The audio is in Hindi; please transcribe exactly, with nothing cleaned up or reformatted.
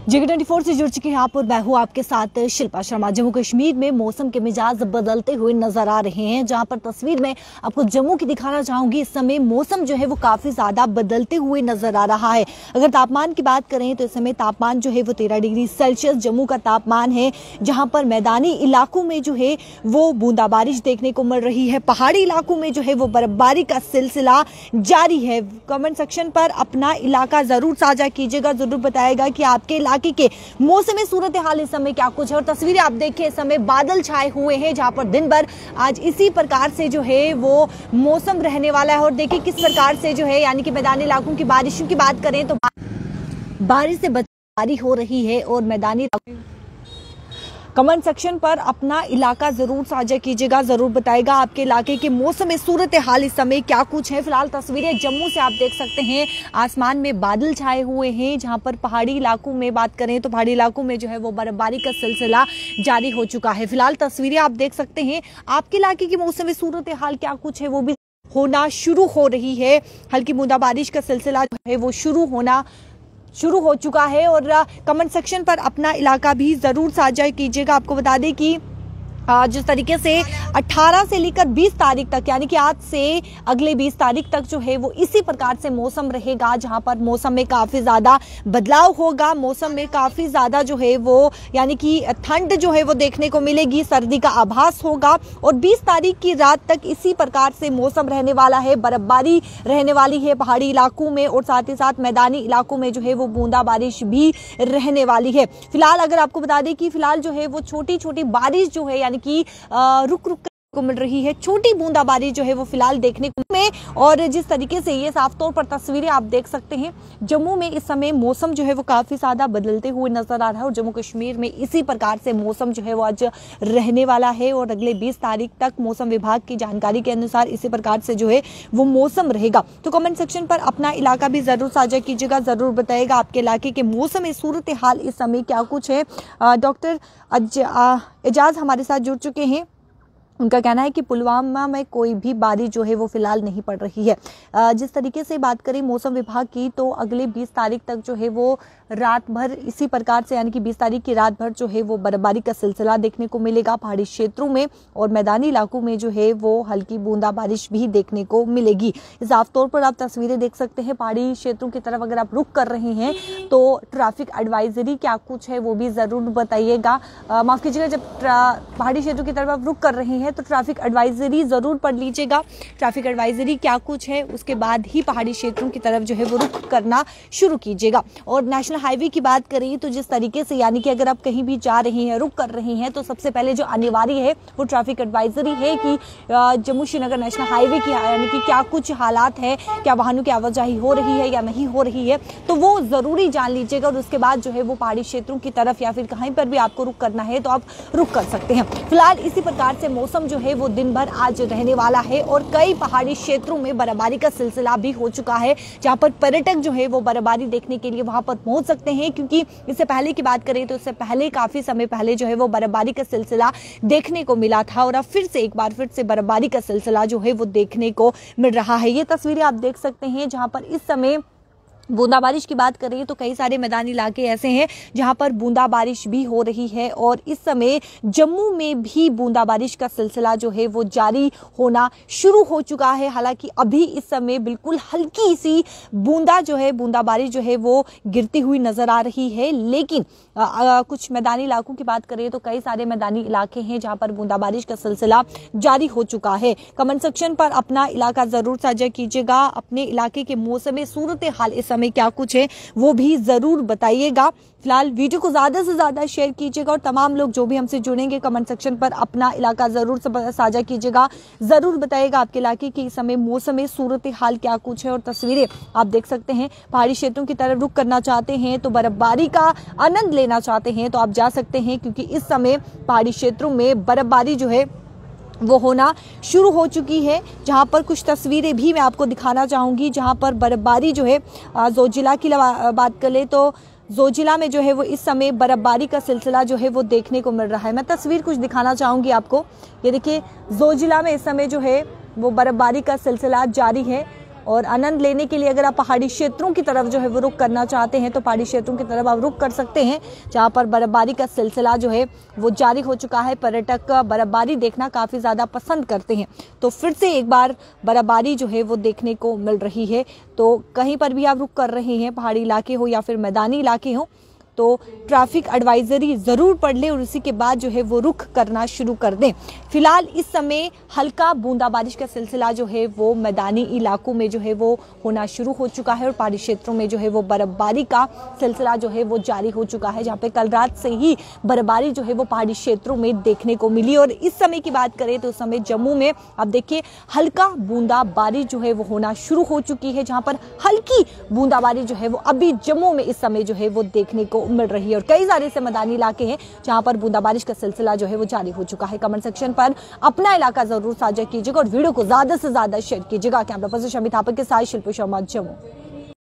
जेके ट्वेंटी फोर से जुड़ चुके हैं आप और मैं हूं आपके साथ शिल्पा शर्मा। जम्मू कश्मीर में मौसम के मिजाज बदलते हुए नजर आ रहे हैं, जहां पर तस्वीर में आपको जम्मू की दिखाना चाहूंगी। इस समय मौसम जो है वो काफी ज्यादा बदलते हुए नजर आ रहा है। अगर तापमान की बात करें तो इस समय तापमान जो है वो तेरह डिग्री सेल्सियस जम्मू का तापमान है, जहां पर मैदानी इलाकों में जो है वो बूंदाबारिश देखने को मिल रही है। पहाड़ी इलाकों में जो है वो बर्फबारी का सिलसिला जारी है। कमेंट सेक्शन पर अपना इलाका जरूर साझा कीजिएगा, जरूर बताएगा कि आपके इलाके के मौसमी सूरत हाल इस समय क्या कुछ है। और तस्वीरें आप देखिए, इस समय बादल छाए हुए हैं, जहां पर दिन भर आज इसी प्रकार से जो है वो मौसम रहने वाला है। और देखिए किस प्रकार से जो है, यानी कि मैदानी इलाकों की बारिशों की बात करें तो बारिश से बर्फबारी हो रही है। और मैदानी कमेंट सेक्शन पर अपना इलाका जरूर साझा कीजिएगा, जरूर बताएगा आपके इलाके के मौसम में सूरत हाल इस समय क्या कुछ है। फिलहाल तस्वीरें जम्मू से आप देख सकते हैं, आसमान में बादल छाए हुए हैं, जहां पर पहाड़ी इलाकों में बात करें तो पहाड़ी इलाकों में जो है वो बर्फबारी का सिलसिला जारी हो चुका है। फिलहाल तस्वीरें आप देख सकते हैं, आपके इलाके की मौसम में सूरत हाल क्या कुछ है वो भी होना शुरू हो रही है। हल्की बूंदाबारिश का सिलसिला जो है वो शुरू होना शुरू हो चुका है। और कमेंट सेक्शन पर अपना इलाका भी जरूर साझा कीजिएगा। आपको बता दें कि जिस तरीके से अठारह से लेकर बीस तारीख तक, यानी कि आज से अगले बीस तारीख तक जो है वो इसी प्रकार से मौसम रहेगा, जहां पर मौसम में काफी ज्यादा बदलाव होगा। मौसम में काफी ज्यादा जो है वो, यानी कि ठंड जो है वो देखने को मिलेगी, सर्दी का आभास होगा। और बीस तारीख की रात तक इसी प्रकार से मौसम रहने वाला है। बर्फबारी रहने वाली है पहाड़ी इलाकों में, और साथ ही साथ मैदानी इलाकों में जो है वो बूंदा बारिश भी रहने वाली है। फिलहाल अगर आपको बता दें कि फिलहाल जो है वो छोटी छोटी बारिश जो है, यानी कि रुक रुक को मिल रही है, छोटी बूंदाबांदी जो है वो फिलहाल देखने को में। और जिस तरीके से ये साफ तौर पर तस्वीरें आप देख सकते हैं, जम्मू में इस समय मौसम जो है वो काफी ज्यादा बदलते हुए नजर आ रहा है। और जम्मू कश्मीर में इसी प्रकार से मौसम जो है वो आज रहने वाला है। और अगले बीस तारीख तक मौसम विभाग की जानकारी के अनुसार इसी प्रकार से जो है वो मौसम रहेगा। तो कमेंट सेक्शन पर अपना इलाका भी जरूर साझा कीजिएगा, जरूर बताएगा आपके इलाके के मौसम सूरत हाल इस समय क्या कुछ है। डॉक्टर एजाज हमारे साथ जुड़ चुके हैं। उनका कहना है कि पुलवामा में कोई भी बारिश जो है वो फिलहाल नहीं पड़ रही है। जिस तरीके से बात करें मौसम विभाग की, तो अगले बीस तारीख तक जो है वो रात भर इसी प्रकार से, यानी कि बीस तारीख की रात भर जो है वो बर्फबारी का सिलसिला देखने को मिलेगा पहाड़ी क्षेत्रों में। और मैदानी इलाकों में जो है वो हल्की बूंदा बारिश भी देखने को मिलेगी। साफ तौर पर आप तस्वीरें देख सकते हैं, पहाड़ी क्षेत्रों की तरफ अगर आप रुख कर रहे हैं तो ट्रैफिक एडवाइजरी क्या कुछ है वो भी जरूर बताइएगा। माफ कीजिएगा, जब पहाड़ी क्षेत्रों की तरफ आप रुख कर रहे हैं तो ट्रैफिक एडवाइजरी जरूर पढ़ लीजिएगा। ट्रैफिक एडवाइजरी क्या कुछ है, उसके बाद ही पहाड़ी क्षेत्रों की तरफ जो है वो रुख करना शुरू कीजिएगा। और नेशनल हाईवे की बात करें तो जिस तरीके से, यानी कि अगर आप कहीं भी जा रहे हैं, रुक कर रहे हैं, तो सबसे पहले जो अनिवार्य है वो ट्रैफिक एडवाइजरी है कि जम्मू श्रीनगर नेशनल हाईवे की, यानी कि क्या कुछ हालात है, क्या वाहनों की आवाजाही हो रही है या नहीं हो रही है, तो वो जरूरी जान लीजिएगा। और उसके बाद जो है वो पहाड़ी क्षेत्रों की तरफ या फिर कहीं पर भी आपको रुक करना है तो आप रुक कर सकते हैं। फिलहाल इसी प्रकार से मौसम जो है वो दिन भर आज रहने वाला है। और कई पहाड़ी क्षेत्रों में बर्फबारी का सिलसिला भी हो चुका है, जहां पर पर्यटक जो है वो बर्फबारी देखने के लिए वहां पर पहुंच सकते हैं। क्योंकि इससे पहले की बात करें तो इससे पहले काफी समय पहले जो है वो बर्फबारी का सिलसिला देखने को मिला था, और अब फिर से एक बार फिर से बर्फबारी का सिलसिला जो है वो देखने को मिल रहा है। ये तस्वीरें आप देख सकते हैं, जहां पर इस समय बूंदा बारिश की बात करें तो कई सारे मैदानी इलाके ऐसे हैं जहां पर बूंदा बारिश भी हो रही है। और इस समय जम्मू में भी बूंदा बारिश का सिलसिला जो है वो जारी होना शुरू हो चुका है। हालांकि अभी इस समय बिल्कुल हल्की सी बूंदा जो है बूंदा बारिश जो है वो गिरती हुई नजर आ रही है। लेकिन आ, आ, कुछ मैदानी इलाकों की बात करें तो कई सारे मैदानी इलाके हैं जहां पर बूंदा बारिश का सिलसिला जारी हो चुका है। कमेंट सेक्शन पर अपना इलाका जरूर साझा कीजिएगा, अपने इलाके के मौसम सूरत हाल इस समय क्या कुछ है वो भी जरूर बताइएगा। फिलहाल वीडियो को ज्यादा से ज्यादा शेयर कीजिएगा, और तमाम लोग जो भी हमसे जुड़ेंगे कमेंट सेक्शन पर अपना इलाका जरूर साझा कीजिएगा, जरूर बताइएगा आपके इलाके की इस समय मौसम सूरत हाल क्या कुछ है। और तस्वीरें आप देख सकते हैं, पहाड़ी क्षेत्रों की तरफ रुख करना चाहते हैं तो बर्फबारी का आनंद लेना चाहते हैं तो आप जा सकते हैं, क्योंकि इस समय पहाड़ी क्षेत्रों में बर्फबारी जो है वो होना शुरू हो चुकी है। जहां पर कुछ तस्वीरें भी मैं आपको दिखाना चाहूंगी, जहां पर बर्फबारी जो है, जोजिला की बात कर ले तो जोजिला में जो है वो इस समय बर्फबारी का सिलसिला जो है वो देखने को मिल रहा है। मैं तस्वीर कुछ दिखाना चाहूंगी आपको। ये देखिए, जोजिला में इस समय जो है वो बर्फबारी का सिलसिला जारी है। और आनंद लेने के लिए अगर आप पहाड़ी क्षेत्रों की तरफ जो है वो रुख करना चाहते हैं तो पहाड़ी क्षेत्रों की तरफ आप रुख कर सकते हैं, जहां पर बर्फबारी का सिलसिला जो है वो जारी हो चुका है। पर्यटक बर्फबारी देखना काफी ज्यादा पसंद करते हैं, तो फिर से एक बार बर्फबारी जो है वो देखने को मिल रही है। तो कहीं पर भी आप रुख कर रहे हैं, पहाड़ी इलाके हो या फिर मैदानी इलाके हो, तो ट्रैफिक एडवाइजरी जरूर पढ़ लें और उसी के बाद जो है वो रुख करना शुरू कर दें। फिलहाल इस समय हल्का बूंदा बारिश का सिलसिला जो है वो मैदानी इलाकों में जो है वो होना शुरू हो चुका है और पहाड़ी क्षेत्रों में जो है वो बर्फबारी का सिलसिला जो है वो जारी हो चुका है, जहां पे कल रात से ही बर्फबारी जो है वो पहाड़ी क्षेत्रों में देखने को मिली। और इस समय की बात करें तो उस समय जम्मू में आप देखिए हल्का बूंदाबांदी जो है वो होना शुरू हो चुकी है, जहां पर हल्की बूंदाबांदी जो है वो अभी जम्मू में इस समय जो है वो देखने को मिल रही है। और कई सारे ऐसे मैदानी इलाके हैं जहां पर बूंदाबारिश का सिलसिला जो है वो जारी हो चुका है। कमेंट सेक्शन पर अपना इलाका जरूर साझा कीजिएगा और वीडियो को ज्यादा से ज्यादा शेयर कीजिएगा। कैमरा पर्सन शमी थापा के साथ शिल्पी शर्मा, जम्मू।